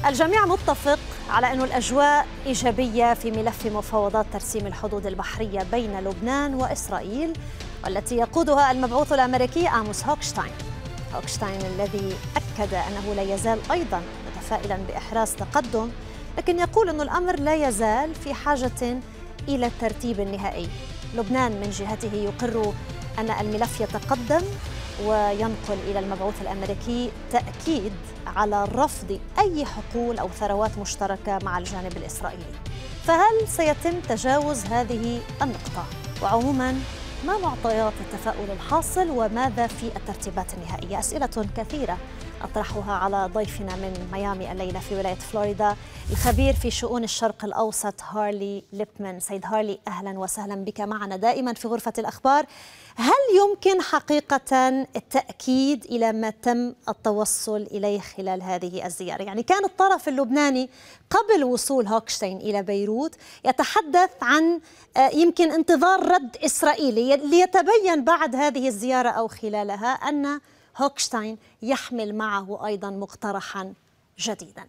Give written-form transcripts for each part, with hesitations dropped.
الجميع متفق على أن الأجواء إيجابية في ملف مفاوضات ترسيم الحدود البحرية بين لبنان وإسرائيل، والتي يقودها المبعوث الأمريكي آموس هوكشتاين الذي أكد أنه لا يزال أيضاً متفائلاً بإحراز تقدم، لكن يقول أن الأمر لا يزال في حاجة إلى الترتيب النهائي. لبنان من جهته يقر أن الملف يتقدم وينقل إلى المبعوث الأمريكي تأكيد على رفض أي حقول أو ثروات مشتركة مع الجانب الإسرائيلي. فهل سيتم تجاوز هذه النقطة؟ وعموماً ما معطيات التفاؤل الحاصل وماذا في الترتيبات النهائية؟ أسئلة كثيرة أطرحها على ضيفنا من ميامي الليلة في ولاية فلوريدا، الخبير في شؤون الشرق الأوسط هارلي ليبمان. سيد هارلي، أهلا وسهلا بك معنا دائما في غرفة الأخبار. هل يمكن حقيقة التأكيد إلى ما تم التوصل إليه خلال هذه الزيارة؟ يعني كان الطرف اللبناني قبل وصول هوكشتاين إلى بيروت يتحدث عن يمكن انتظار رد إسرائيلي، ليتبين بعد هذه الزيارة أو خلالها أن هوكشتاين يحمل معه أيضا مقترحا جديدا.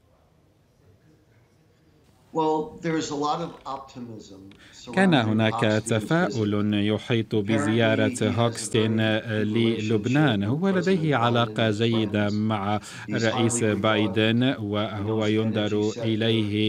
كان هناك تفاؤل يحيط بزيارة هوكشتاين للبنان. هو لديه علاقة جيدة مع الرئيس بايدن، وهو ينظر إليه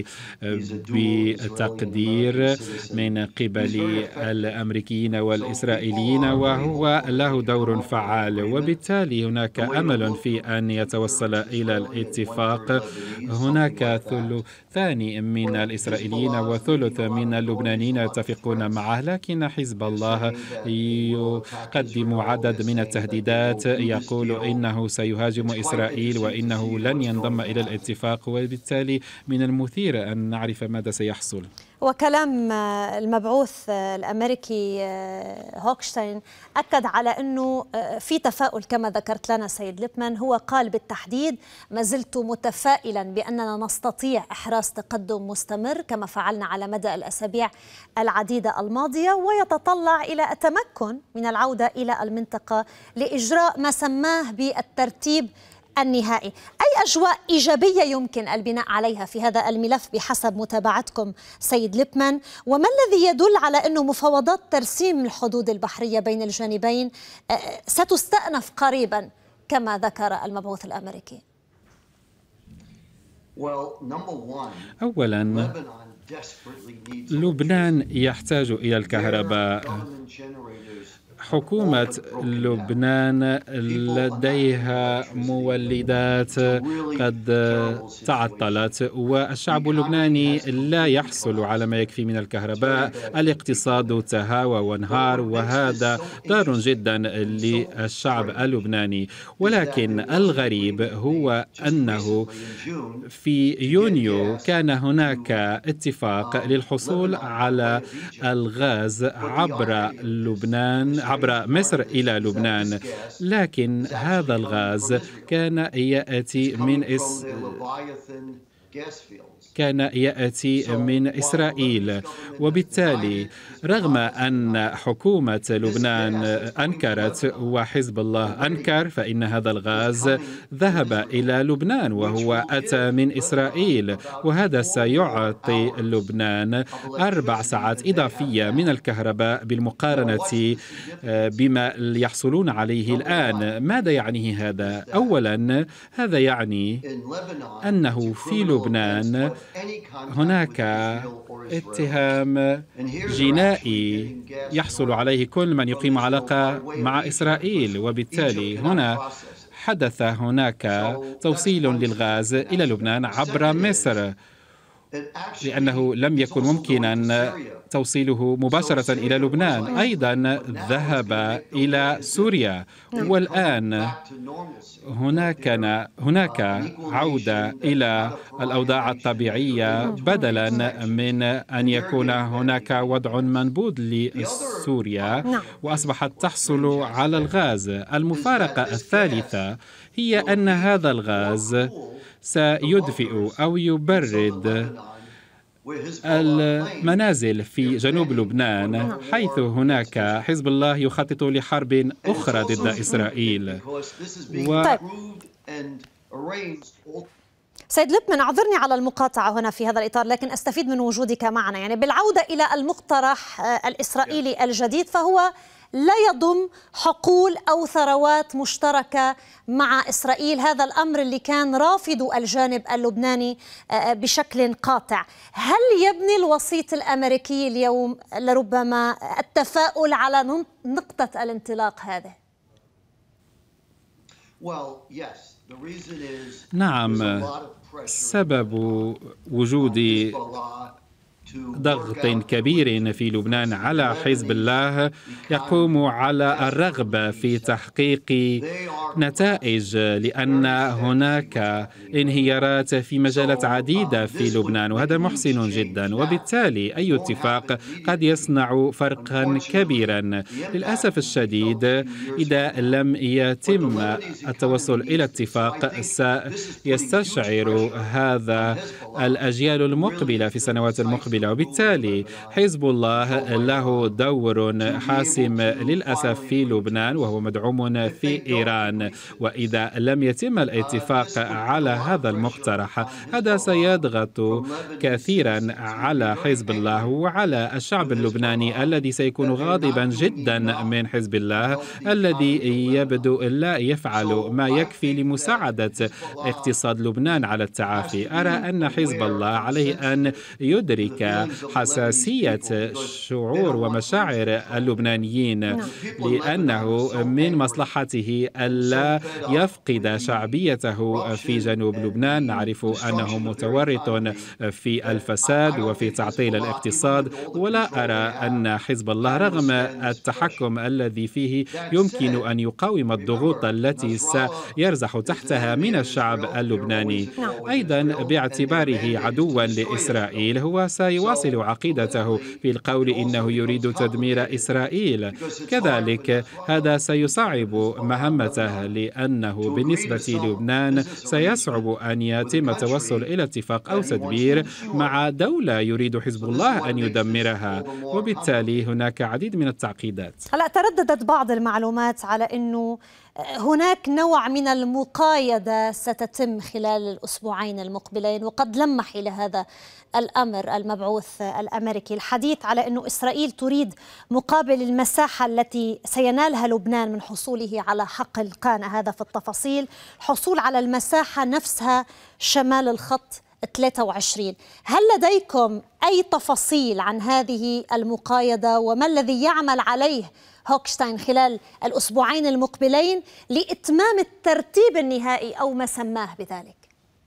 بتقدير من قبل الأمريكيين والإسرائيليين، وهو له دور فعال، وبالتالي هناك أمل في أن يتوصل إلى الاتفاق. هناك ثلثان من الإسرائيليين وثلث من اللبنانيين يتفقون معه، لكن حزب الله يقدم عدد من التهديدات، يقول إنه سيهاجم إسرائيل وإنه لن ينضم إلى الاتفاق، وبالتالي من المثير أن نعرف ماذا سيحصل. وكلام المبعوث الأمريكي هوكشتاين أكد على أنه في تفاؤل كما ذكرت لنا سيد ليبمان. هو قال بالتحديد: ما زلت متفائلا بأننا نستطيع إحراز تقدم مستمر كما فعلنا على مدى الأسابيع العديدة الماضية، ويتطلع إلى التمكن من العودة إلى المنطقة لإجراء ما سماه بالترتيب النهائي. أي أجواء إيجابية يمكن البناء عليها في هذا الملف بحسب متابعتكم سيد ليبمان؟ وما الذي يدل على أنه مفاوضات ترسيم الحدود البحرية بين الجانبين ستستأنف قريبا كما ذكر المبعوث الأمريكي؟ أولا، لبنان يحتاج إلى الكهرباء. حكومة لبنان لديها مولدات قد تعطلت، والشعب اللبناني لا يحصل على ما يكفي من الكهرباء. الاقتصاد تهاوى وانهار، وهذا ضار جدا للشعب اللبناني. ولكن الغريب هو أنه في يونيو كان هناك اتفاق للحصول على الغاز عبر مصر إلى لبنان، لكن هذا الغاز كان يأتي من إسرائيل. وبالتالي رغم أن حكومة لبنان أنكرت وحزب الله أنكر، فإن هذا الغاز ذهب إلى لبنان وهو أتى من إسرائيل، وهذا سيعطي لبنان 4 ساعات إضافية من الكهرباء بالمقارنة بما يحصلون عليه الآن. ماذا يعني هذا؟ أولا، هذا يعني أنه في لبنان هناك اتهام جنائي يحصل عليه كل من يقيم علاقة مع إسرائيل، وبالتالي هنا حدث هناك توصيل للغاز إلى لبنان عبر مصر، لأنه لم يكن ممكنا توصيله مباشرة إلى لبنان. أيضا ذهب إلى سوريا، والآن هناك عودة إلى الأوضاع الطبيعية بدلا من أن يكون هناك وضع منبوذ لسوريا، وأصبحت تحصل على الغاز. المفارقة الثالثة هي أن هذا الغاز سيدفئ أو يبرد المنازل في جنوب لبنان، حيث هناك حزب الله يخطط لحرب أخرى ضد إسرائيل. سيد لبمان، أعذرني على المقاطعة هنا في هذا الإطار، لكن أستفيد من وجودك معنا. يعني بالعودة إلى المقترح الإسرائيلي الجديد، فهو لا يضم حقول أو ثروات مشتركة مع إسرائيل، هذا الأمر اللي كان رافض الجانب اللبناني بشكل قاطع. هل يبني الوسيط الأمريكي اليوم لربما التفاؤل على نقطة الانطلاق هذه؟ نعم، سبب وجود ضغط كبير في لبنان على حزب الله يقوم على الرغبة في تحقيق نتائج، لأن هناك انهيارات في مجالات عديدة في لبنان، وهذا محسن جدا، وبالتالي أي اتفاق قد يصنع فرقا كبيرا. للأسف الشديد إذا لم يتم التوصل إلى اتفاق سيستشعر هذا الأجيال المقبلة في السنوات المقبلة، وبالتالي حزب الله له دور حاسم للأسف في لبنان وهو مدعوم في إيران. وإذا لم يتم الاتفاق على هذا المقترح هذا سيضغط كثيرا على حزب الله وعلى الشعب اللبناني الذي سيكون غاضبا جدا من حزب الله الذي يبدو لا يفعل ما يكفي لمساعدة اقتصاد لبنان على التعافي. أرى أن حزب الله عليه أن يدرك حساسية شعور ومشاعر اللبنانيين، لأنه من مصلحته ألا يفقد شعبيته في جنوب لبنان. نعرف أنه متورط في الفساد وفي تعطيل الاقتصاد، ولا أرى أن حزب الله رغم التحكم الذي فيه يمكن أن يقاوم الضغوط التي سيرزح تحتها من الشعب اللبناني. أيضا باعتباره عدوا لإسرائيل هو سيواصل عقيدته في القول إنه يريد تدمير إسرائيل. كذلك هذا سيصعب مهمته، لأنه بالنسبة للبنان سيصعب أن يتم التوصل إلى اتفاق أو تدبير مع دولة يريد حزب الله أن يدمرها، وبالتالي هناك عديد من التعقيدات. هلأ ترددت بعض المعلومات على أنه هناك نوع من المقايضة ستتم خلال الأسبوعين المقبلين، وقد لمح إلى هذا الأمر المبعوث الأمريكي، الحديث على أن إسرائيل تريد مقابل المساحة التي سينالها لبنان من حصوله على حقل قانا، هذا في التفاصيل، حصول على المساحة نفسها شمال الخط 23. هل لديكم أي تفاصيل عن هذه المقايضة وما الذي يعمل عليه هوكشتاين خلال الأسبوعين المقبلين لإتمام الترتيب النهائي أو ما سماه بذلك؟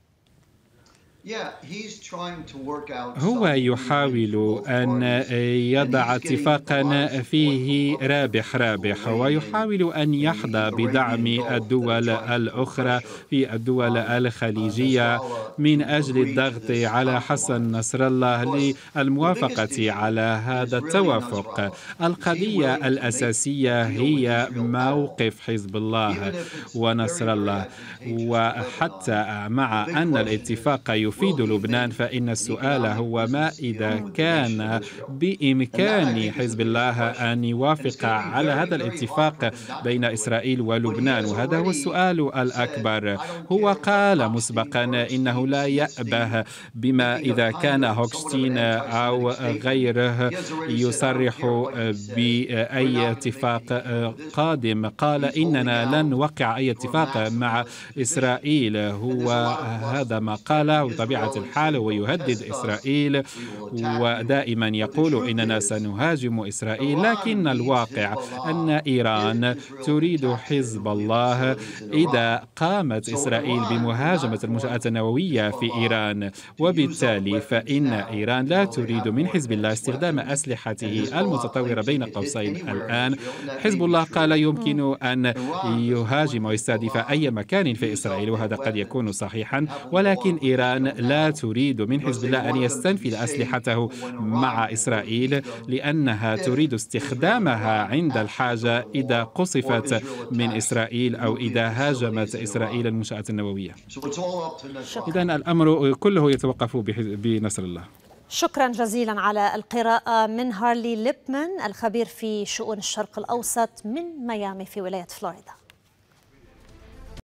هو يحاول أن يضع اتفاقا فيه رابح ويحاول أن يحظى بدعم الدول الأخرى في الدول الخليجية من أجل الضغط على حسن نصر الله للموافقة على هذا التوافق. القضية الأساسية هي موقف حزب الله ونصر الله، وحتى مع أن الاتفاق يفيد لبنان فإن السؤال هو ما إذا كان بإمكان حزب الله أن يوافق على هذا الاتفاق بين إسرائيل ولبنان، وهذا هو السؤال الأكبر. هو قال مسبقا إنه لا يأبه بما إذا كان هوكشتاين أو غيره يصرح بأي اتفاق قادم. قال إننا لن نوقع أي اتفاق مع إسرائيل، هو هذا ما قاله بطبيعة الحال، ويهدد إسرائيل ودائما يقول إننا سنهاجم إسرائيل. لكن الواقع أن إيران تريد حزب الله إذا قامت إسرائيل بمهاجمة المنشآت النووية في إيران، وبالتالي فإن إيران لا تريد من حزب الله استخدام أسلحته المتطورة بين قوسين. الآن حزب الله قال يمكن أن يهاجم ويستهدف أي مكان في إسرائيل، وهذا قد يكون صحيحا، ولكن إيران لا تريد من حزب الله أن يستنفذ أسلحته مع إسرائيل، لأنها تريد استخدامها عند الحاجة إذا قصفت من إسرائيل أو إذا هاجمت إسرائيل المنشآت النووية. إذن الأمر كله يتوقف بنصر الله. شكرا جزيلا على القراءة من هارلي ليبمان الخبير في شؤون الشرق الأوسط من ميامي في ولاية فلوريدا.